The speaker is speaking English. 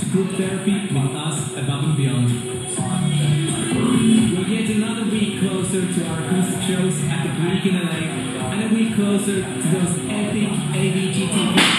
group therapy with us above and beyond. We're yet another week closer to our acoustic shows at the Greek in LA, and a week closer to those epic AVGT